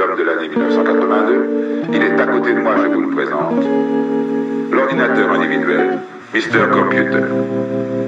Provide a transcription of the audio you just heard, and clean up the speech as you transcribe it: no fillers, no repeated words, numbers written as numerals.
l'homme de l'année 1982. Il est à côté de moi, je vous le présente. L'ordinateur individuel, Mr. Computer.